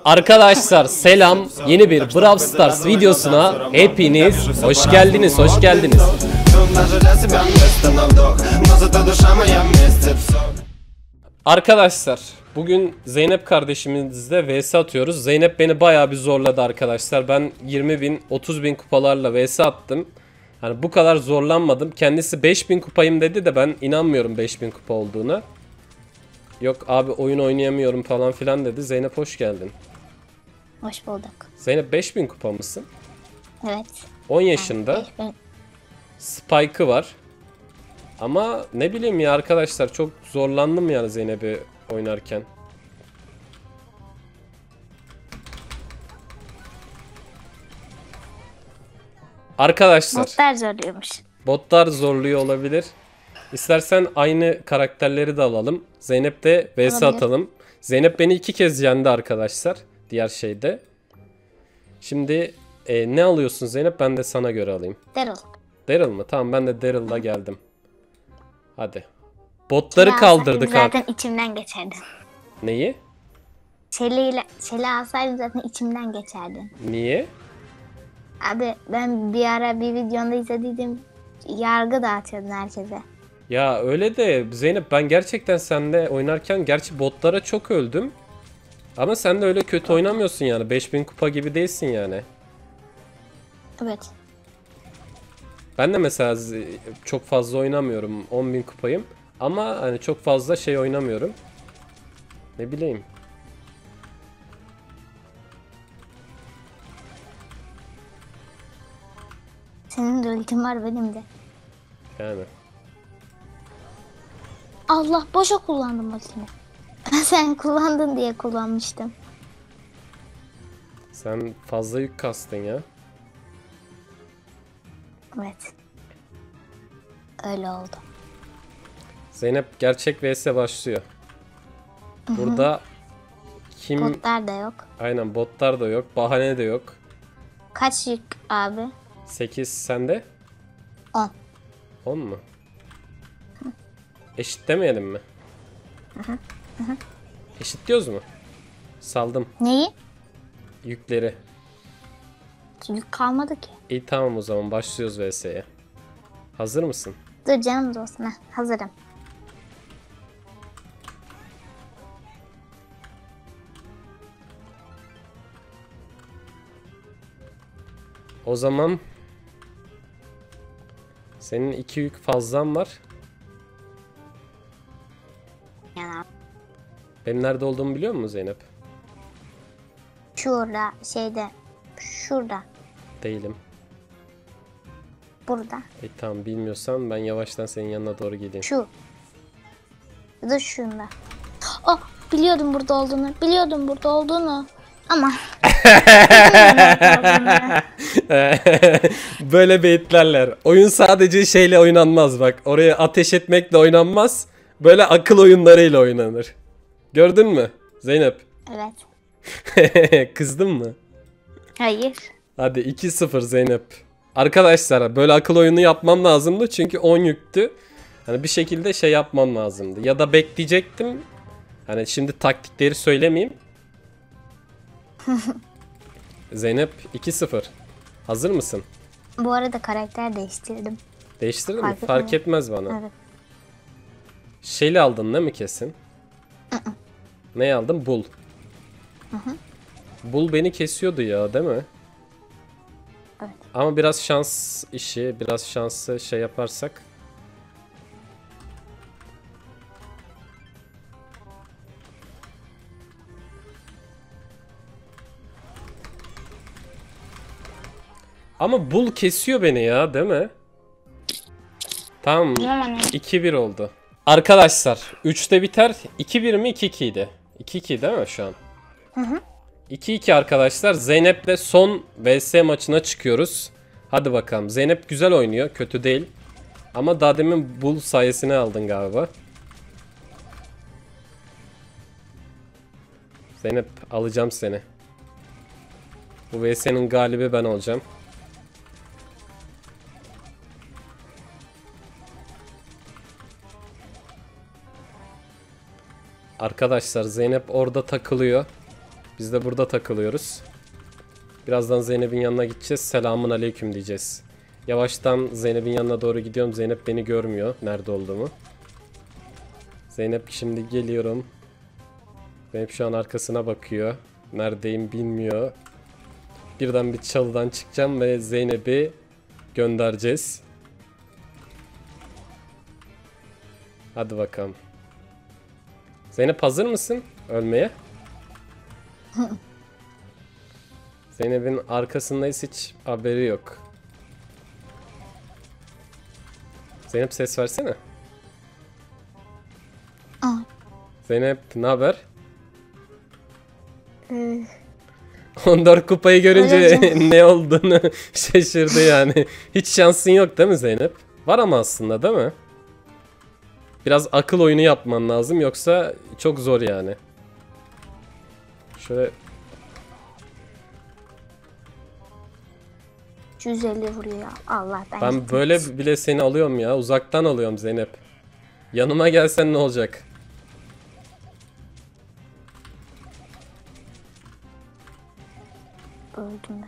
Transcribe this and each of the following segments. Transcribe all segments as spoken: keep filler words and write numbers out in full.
Arkadaşlar selam, yeni bir Brawl Stars videosuna hepiniz hoş geldiniz, hoş geldiniz. Arkadaşlar bugün Zeynep kardeşimizle vs atıyoruz. Zeynep beni bayağı bir zorladı arkadaşlar. Ben yirmi bin otuz bin kupalarla vs attım. Hani bu kadar zorlanmadım. Kendisi beş bin kupayım dedi de ben inanmıyorum beş bin kupa olduğuna. Yok abi oyun oynayamıyorum falan filan dedi. Zeynep hoş geldin. Hoş bulduk. Zeynep beş bin kupa mısın? Evet. on yaşında. Yani beş bin... Spike'ı var. Ama ne bileyim ya arkadaşlar, çok zorlandım yani Zeynep'i oynarken. Arkadaşlar. Botlar zorluyormuş. Botlar zorluyor olabilir. İstersen aynı karakterleri de alalım. Zeynep de vs Olabilir. atalım. Zeynep beni iki kez yendi arkadaşlar. Diğer şeyde. Şimdi e, ne alıyorsun Zeynep? Ben de sana göre alayım. Daryl. Daryl mı? Tamam, ben de Daryl'la geldim. Hadi. Botları Şeli kaldırdık alsaydım artık. zaten içimden geçerdin. Neyi? Şeli'yle Şeli alsaydım zaten içimden geçerdin. Niye? Abi ben bir ara bir videonda izlediydim. Yargı dağıtıyordun herkese. Ya öyle de Zeynep, ben gerçekten seninle oynarken gerçi botlara çok öldüm. Ama sen de öyle kötü oynamıyorsun yani. beş bin kupa gibi değilsin yani. Evet. Ben de mesela çok fazla oynamıyorum. on bin kupayım. Ama hani çok fazla şey oynamıyorum. Ne bileyim. Senin de ultin var, benim de. Yani. Allah, boşa kullandım ultimi. Sen kullandın diye kullanmıştım. Sen fazla yük kastın ya. Evet. Öyle oldu. Zeynep, gerçek vs başlıyor. Burada kim... Botlar da yok. Aynen, botlar da yok. Bahane de yok. Kaç yük abi? sekiz sende? on. on mu? Eşitlemeyelim mi? Eşitliyoruz mu? Saldım Neyi? yükleri. Yük kalmadı ki. İyi, tamam, o zaman başlıyoruz vs'ye. Hazır mısın? Dur canım dostum. Heh, hazırım. O zaman senin iki yük fazlan var. Yani Benim nerede olduğumu biliyor musun Zeynep? şurada, şeyde, şurada, Değilim. burada, E tamam, bilmiyorsan ben yavaştan senin yanına doğru geleyim. şu. Ya da şunda. Oh, biliyordum burada olduğunu. Biliyordum burada olduğunu. Ama. Böyle beyitlerler. Oyun sadece şeyle oynanmaz bak. Oraya ateş etmekle oynanmaz. Böyle akıl oyunlarıyla oynanır. Gördün mü Zeynep? Evet. Kızdın mı? Hayır. Hadi iki sıfır Zeynep. Arkadaşlar böyle akıl oyunu yapmam lazımdı çünkü on yüktü. Hani bir şekilde şey yapmam lazımdı. Ya da bekleyecektim. Hani şimdi taktikleri söylemeyeyim. Zeynep iki sıfır. Hazır mısın? Bu arada karakter değiştirdim. Değiştirdin Fark mi? Fark etmez. etmez bana. Evet. Şeyli aldın değil mi kesin? Ne aldın? Bul. Bul beni kesiyordu ya, değil mi? Evet. Ama biraz şans işi, biraz şansı şey yaparsak. Ama Bul kesiyor beni ya, değil mi? Tamam. iki bir oldu. Arkadaşlar üçte biter. iki bir mi, iki ikiydi? iki iki değil mi şu an? Hı hı. iki iki arkadaşlar. Zeynep'le son vs maçına çıkıyoruz. Hadi bakalım. Zeynep güzel oynuyor. Kötü değil. Ama daha demin Bull sayesinde aldın galiba. Zeynep, alacağım seni. Bu vs'nin galibi ben olacağım. Arkadaşlar Zeynep orada takılıyor. Biz de burada takılıyoruz. Birazdan Zeynep'in yanına gideceğiz. Selamun aleyküm diyeceğiz. Yavaştan Zeynep'in yanına doğru gidiyorum. Zeynep beni görmüyor. Nerede olduğumu. Zeynep şimdi geliyorum. Zeynep şu an arkasına bakıyor. Neredeyim bilmiyor. Birden bir çalıdan çıkacağım ve Zeynep'i göndereceğiz. Hadi bakalım. Zeynep hazır mısın ölmeye? Zeynep'in arkasındayız, hiç haberi yok. Zeynep ses versene. Aa. Zeynep ne haber? Ee, on dört kupayı görünce Öylece. ne olduğunu şaşırdı yani. Hiç şansın yok değil mi Zeynep? Var ama aslında değil mi? Biraz akıl oyunu yapman lazım, yoksa çok zor yani. Şöyle yüz elli vuruyor ya. Allah ben. ben gittim. böyle bile seni alıyorum ya. Uzaktan alıyorum Zeynep. Yanıma gelsen ne olacak? Öldüm ben.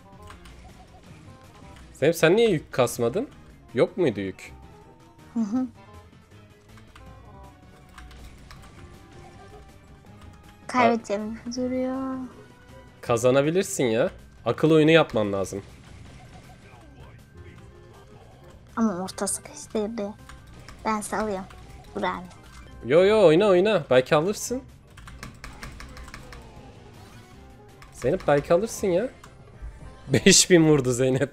Zeynep sen niye yük kasmadın? Yok muydu yük? Hı hı. Kaybedeceğim duruyor. Kazanabilirsin ya. Akıl oyunu yapman lazım. Ama orta sıkıştı be. Ben salıyorum. Buranı. Yo yo oyna oyna. Belki alırsın. Zeynep belki alırsın ya. beş bin vurdu Zeynep.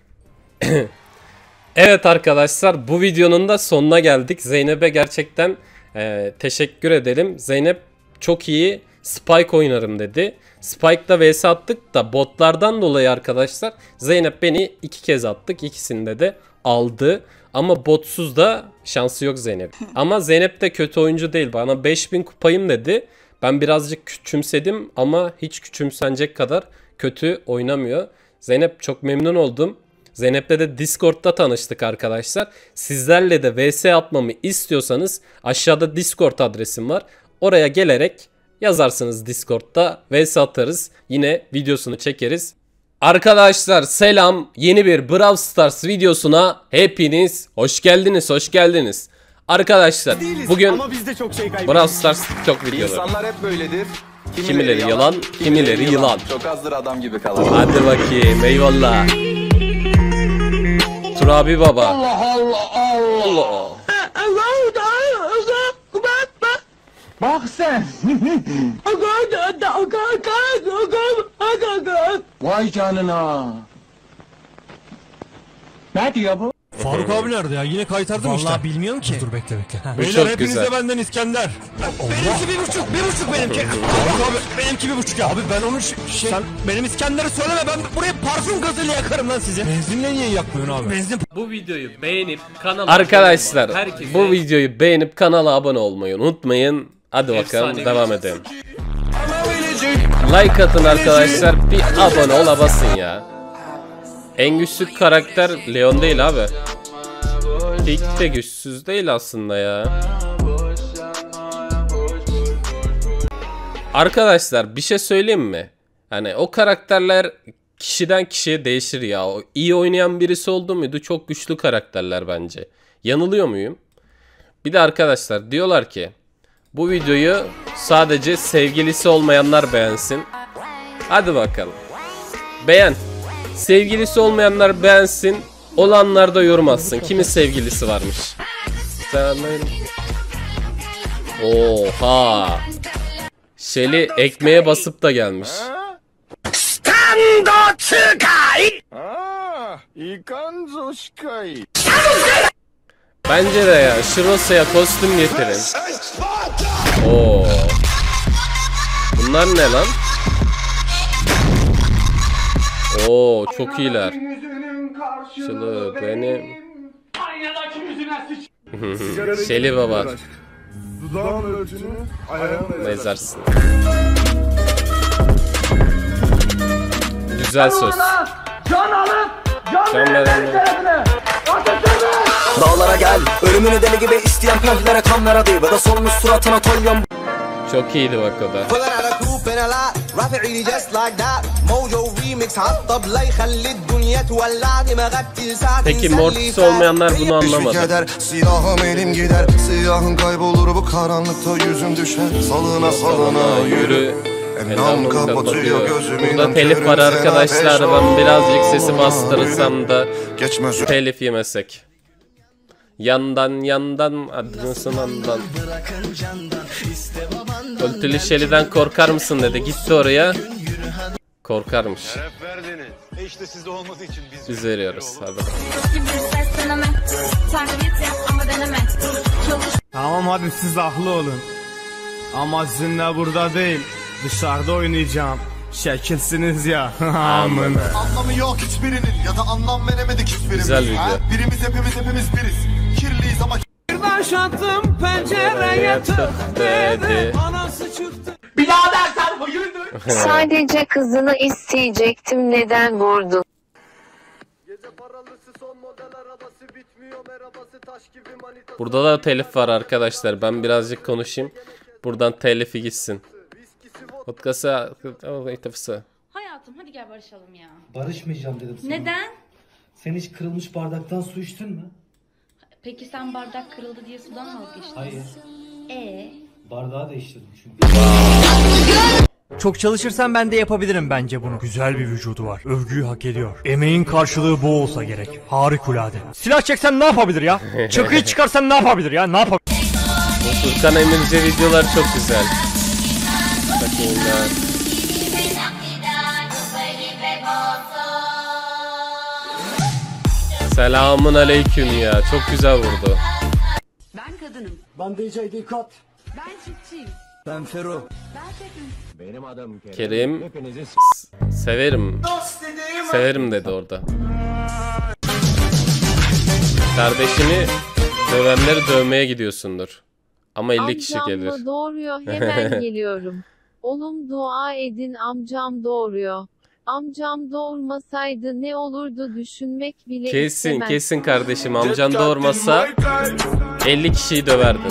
Evet arkadaşlar, bu videonun da sonuna geldik. Zeynep'e gerçekten e, teşekkür edelim. Zeynep çok iyi Spike oynarım dedi. Spike'da vs attık da botlardan dolayı arkadaşlar Zeynep beni iki kez attık. İkisinde de aldı. Ama botsuz da şansı yok Zeynep. Ama Zeynep de kötü oyuncu değil. Bana beş bin kupayım dedi. Ben birazcık küçümsedim ama hiç küçümsenecek kadar kötü oynamıyor. Zeynep çok memnun oldum. Zeynep'le de Discord'da tanıştık arkadaşlar. Sizlerle de vs atmamı istiyorsanız aşağıda Discord adresim var. Oraya gelerek yazarsınız Discord'da, vs atarız. Yine videosunu çekeriz. Arkadaşlar selam. Yeni bir Brawl Stars videosuna hepiniz hoş geldiniz, hoş geldiniz. Arkadaşlar bugün ama biz de çok şey kaybettik. Brawl Stars TikTok videoları. İnsanlar hep böyledir. Kimileri yalan, kimileri yılan. Çok azdır adam gibi kalan. Hadi bakayım, eyvallah. Turabi baba. Allah Allah Allah. Allah. Allahu Teala bak. Bak sen. Vay canına. Ne diyor bu? Faruk abi nerede ya? Yine kaytardım işte. Vallahi bilmiyorum ki. Dur bekle bekle. Bu Beyler çok hepinize güzel. benden İskender. Benimki bir buçuk, bir buçuk benimki. Faruk abi benimki bir buçuk ya. Abi ben onu ş- şey... Sen benim İskender'i söyleme, ben buraya parfüm gazıyla yakarım lan sizi. Benzinle niye yakmıyorsun abi? Benzin... Bu videoyu beğenip kanala Arkadaşlar herkese... bu videoyu beğenip kanala abone olmayı unutmayın. Hadi bakalım efsane devam edelim. Like atın arkadaşlar, bir abone ola basın ya. En güçlü karakter Leon değil abi. Hiç de güçsüz değil aslında ya. Arkadaşlar bir şey söyleyeyim mi? Hani o karakterler kişiden kişiye değişir ya. O iyi oynayan birisi oldu muydu çok güçlü karakterler bence. Yanılıyor muyum? Bir de arkadaşlar diyorlar ki bu videoyu sadece sevgilisi olmayanlar beğensin. Hadi bakalım. Beğen. Sevgilisi olmayanlar beğensin. Olanlar da yorum atsın. Kimin sevgilisi varmış? Oha. Şeli ekmeğe basıp da gelmiş. Bence de ya. Shirosa'ya kostüm getirin. Oo. Bunlar ne lan? Oo çok iyiler. Şılı benim. Şeli baba. Dudağın ölçünü ayağına Mezarsın. Güzel söz. Can alıp can Can verenlerin verenler. tarafına. Atatürk'ü. Dağlara gel, ölümünü deli gibi isteyen pöhlere kan ver hadi. Ve de solmuş suratına tolyon. Çok iyiydi bak o da. رافعي just like that موجو remix عالطبلة يخلي الدنيا تولع دماغك تلسع. Peki Mortis olmayanlar bunu anlamadı. Silahım elim gider, siyahın kaybolur bu karanlıkta yüzüm düşer. Salına salına yürü. Enam kapatıyor gözümün. Burada telif var arkadaşlar. Ben birazcık sesi bastırırsam da telif yemesek. Yandan yandan adrısın andan. Öltülü Şeli'den korkar mısın dedi. Gitti oraya. Korkarmış. İşte sizde olması için biz, biz veriyoruz. Hadi. Tamam hadi siz haklı olun. Ama sizinle burada değil, dışarıda oynayacağım. Şekilsiniz ya. Aman. Anlamı yok hiçbirinin ya da anlam veremedik hiçbirimiz. Güzel video. Birimiz hepimiz hepimiz biriz. Kirliyiz ama Taş attım pencereye tık dedi. Anası çıktı. Birader sen hayırdır? Sadece kızını isteyecektim, neden vurdun? Burada da telif var arkadaşlar. Ben birazcık konuşayım. Buradan telifi gitsin. Podcast'a Hayatım hadi gel barışalım ya. Barışmayacağım dedim sana. Neden? Sen hiç kırılmış bardaktan su içtin mi? Peki sen bardak kırıldı diye sudan mı vazgeçtin? Hayır. Ee? Bardağı değiştirdim çünkü. Çok çalışırsan ben de yapabilirim bence bunu. Güzel bir vücudu var. Övgüyü hak ediyor. Emeğin karşılığı bu olsa gerek. Harikulade. Silah çeksen ne yapabilir ya? Çakıyı çıkarsan ne yapabilir ya? Ne yapabilir? Bu Furkan Emirce videolar çok güzel. Bakayım ya. Selamun aleyküm ya. Çok güzel vurdu. Ben kadınım. Ben D J Dikkat. Ben çiftçiyim. Ben Fero. Ben Tekin. Benim adım Kerim. Kerim. Hepinizi Severim. Severim dedi orada. Kardeşini dövenleri dövmeye gidiyorsundur. Ama elli kişi gelir. Amcam mı doğuruyor, hemen geliyorum. Oğlum dua edin, amcam doğuruyor. Amcam doğurmasaydı ne olurdu düşünmek bile Kesin istemez. kesin kardeşim, amcan doğurmasa elli kişiyi döverdin.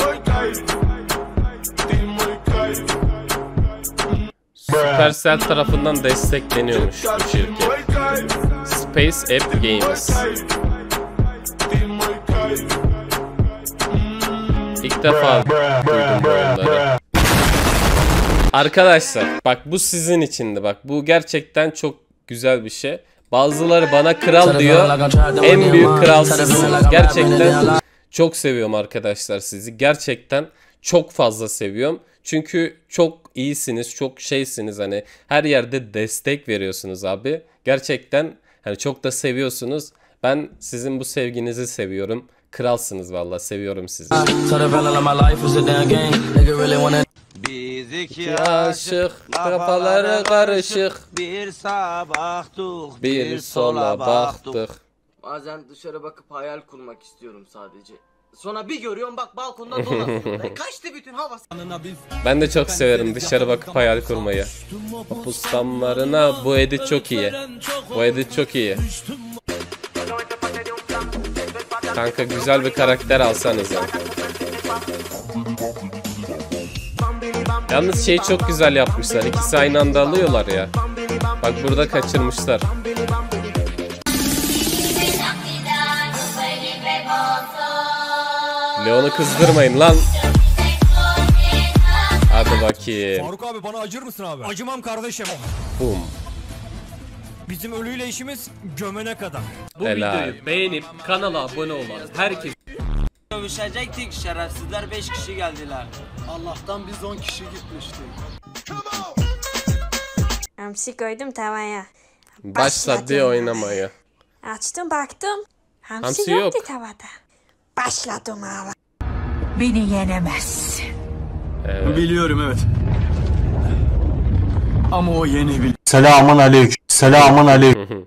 Supercell tarafından destekleniyormuş bu şirket. Space App Games. İlk defa duydum bu oyunları. Arkadaşlar bak bu sizin içindi, bak bu gerçekten çok güzel bir şey. Bazıları bana kral diyor. En büyük kral sizsiniz. Gerçekten çok seviyorum arkadaşlar sizi. Gerçekten çok fazla seviyorum. Çünkü çok iyisiniz, çok şeysiniz, hani her yerde destek veriyorsunuz abi. Gerçekten hani çok da seviyorsunuz. Ben sizin bu sevginizi seviyorum. Kralsınız vallahi, seviyorum sizi. Biz iki İki aşık, kafaları karışık. Bir sağa baktık, Bir sola baktık. Bazen dışarı bakıp hayal kurmak istiyorum sadece. Sonra bir görüyorum bak balkonda dolaşıyor. Kaçtı bütün havası. Ben de çok severim dışarı bakıp hayal kurmayı. Mapus damlarına, bu edit çok iyi. Bu edit çok iyi. Kanka güzel bir karakter alsanız ya. Yalnız şeyi çok güzel yapmışlar. İkisi aynı anda alıyorlar ya. Bak burada kaçırmışlar. Leon'u kızdırmayın lan. Hadi bakayım. Faruk abi bana acır mısın abi? Acımam kardeşim. Bum. Bizim ölüyle işimiz gömene kadar. Bu Helal. Videoyu beğenip kanala abone olan herkes. Dövüşecektik, şerefsizler beş kişi geldiler. Allah'tan biz on kişi gitmiştik. Hamsi koydum tavaya. Başladı oynamaya. Açtım baktım. Hamsi, Hamsi yoktu yok. tavada. Başladım ağla. Beni yenemezsin. Evet. Biliyorum evet. Ama o yeni bil. Selamun aleyküm. Selamun aleyküm.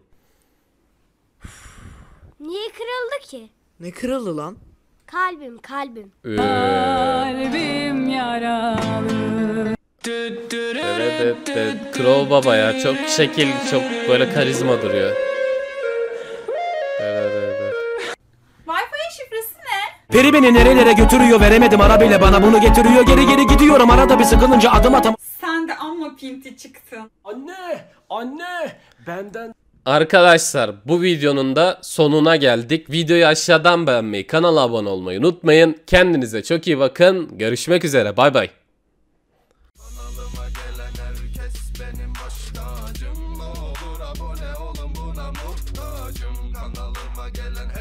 Niye kırıldı ki? Ne kırıldı lan? Kalbim kalbim. Kalbim yaralı. Evet, evet, evet. Crow Baba ya, çok şekil, çok böyle karizma duruyor. Evet, evet, evet. Wi-Fi şifresi ne? Peri beni nerelere götürüyor, veremedim arabayla bana bunu getiriyor, geri geri gidiyorum arada bir sıkılınca adım atam. Sen de amma pinti çıktın. Anne! Anne! Benden... Arkadaşlar bu videonun da sonuna geldik. Videoyu aşağıdan beğenmeyi, kanala abone olmayı unutmayın. Kendinize çok iyi bakın. Görüşmek üzere. Bay bay. Kanalıma gelen herkes benim baş tacım. Ne olur abone olun, buna muhtacım. Kanalıma gelen